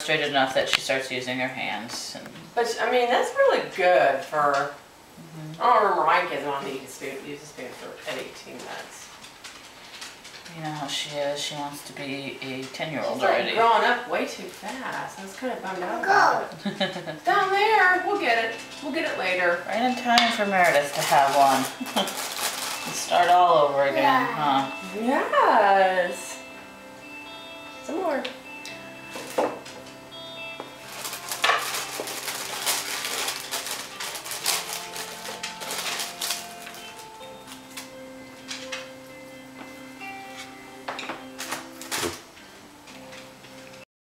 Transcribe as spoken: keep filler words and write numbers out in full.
frustrated enough that she starts using her hands. And but I mean, that's really good for. Mm-hmm. I don't remember my kids wanting to use a spoon, use a spoon for at eighteen months. You know how she is. She wants to be a ten-year-old She's already. Like growing up way too fast. I was kind of bummed out about it. Down there, we'll get it. We'll get it later. Right in time for Meredith to have one. And start all over again, yeah. Huh? Yes. Some more.